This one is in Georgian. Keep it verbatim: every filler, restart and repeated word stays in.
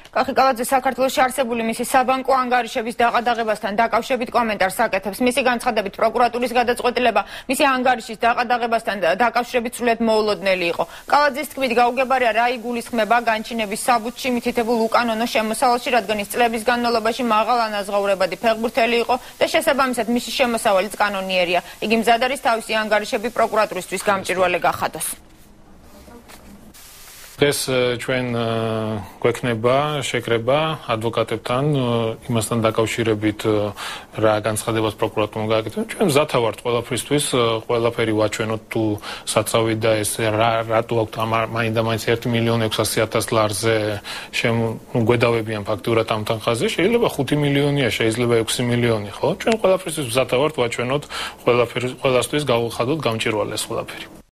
კახი კალაძე საქართველოში არსებული მისი საბანკო ანგარიშების დაყადაღებასთან დაკავშირებით კომენტარს აკეთებს. მისი განცხადებით პროკურატურის გადაწყვეტილება მისი ანგარიშის დაყადაღებასთან დაკავშირებით სრულიად მოულოდნელი იყო. კალაძის თქმით გაუგებარია რა იგულისხმება განჩინების საბუთში მითითებულ უკანონო შემოსავალში, რადგან ის წლების განმავლობაში მაღალ ანაზღაურებადი ფეხბურთელი იყო და შესაბამისად მისი შემოსავალიც კანონიერია. იგი მზად არის თავისი ანგარიშები პროკურატურისთვის გამჭვირვალე გახადოს. ეს ჩვენ გვექნება შეკრება ადვოკატებთან იმასთან დაკავშირებით რა განცხადებას პროკურატურამ გააკეთა. ჩვენ მზათა ვართ ყველაფრისთვის, ყველაფერი ვაჩვენოთ თუ საწავი და ეს რა რატო აქვს მაინდა მაინც ერთი მილიონი ექვსასი ათასი ლარზე გვედავებიან ფაქტურად ამ თანხაზე. შეიძლება ხუთი მილიონია, შეიძლება ექვსი მილიონი, ხო? ჩვენ ყველაფრისთვის მზათა ვართ ვაჩვენოთ ყველაფერი ყველასთვის გავხადოთ გამჭვირვალეს ყველაფერი.